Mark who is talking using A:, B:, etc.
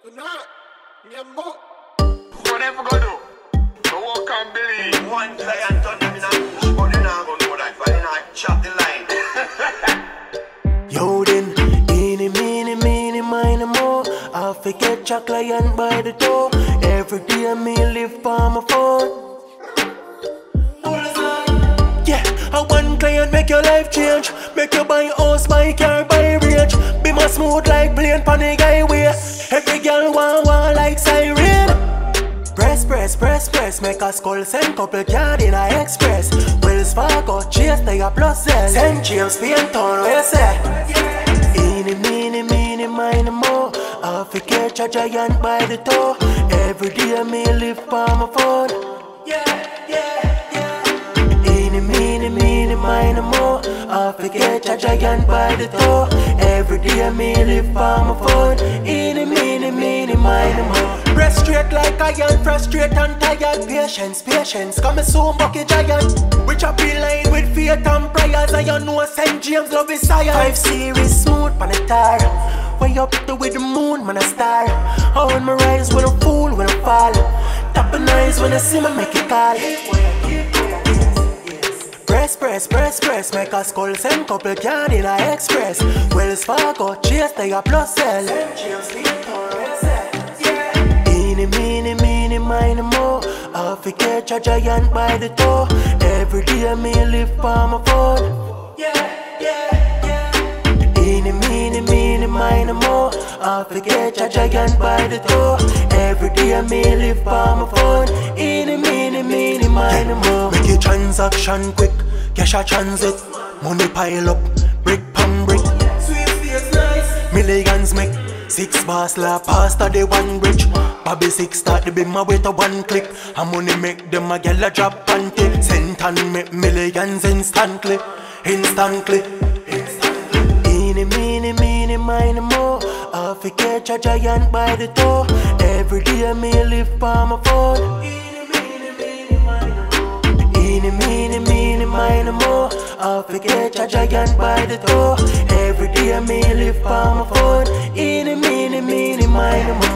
A: Whatever go do, I walk and believe. One client on them in a bush, but you not gonna know that, but you not chop the line.
B: Yo then, eeny, meeny, miny, mo. I forget your client by the door. Every day me live by my phone. Yeah, I one client make your life change. Make you buy house, buy car, buy range. Be my smooth like plane pon the highway. Every girl want like siren. Press, make a skull, send couple card in a express. Wells Fargo, Chase, they a plus Z. Send James Town, where you say? Eeny, meeny, miny, mo. I forget your giant by the toe. Every day me live by my phone. Eeny, meeny, miny, mo. I forget your giant by the toe. Every day me live by my phone. Eeny, meeny, miny, mo. Press straight like iron, frustrate and tired. Patience, coming soon, bucket giant. Which I be line with faith and prayers. And you know St. James love is higher. 5 series smooth pan a tar. Way up to with the moon, man a star. I when me rise, when I fool, when I fall. Tapping eyes when I see me make it call. Press, make a skull, send couple card in a express. Wells Fargo, Chase, they a plus L. Eeny, meeny, miny, mo. I forget your giant by the toe. Every day me live by my phone. Eeny, meeny, miny, mo. I forget your giant by the toe. Every day me live by my phone. Eeny, meeny, miny, mo. Make your transaction quick, cash a transit. Money pile up, brick pam brick. Millions make 6 bars la pasta the one bridge. Bobby 6 start the beam with a one click. And money make them a gyal a drop and tip. Cent and make millions instantly. Eeny, meeny, miny, mo. I forget your giant by the toe. Every day me live by my phone. Eeny, meeny, miny, mo. I forget your giant by the toe. Every day me live by my phone. Eeny, meeny, miny, mo.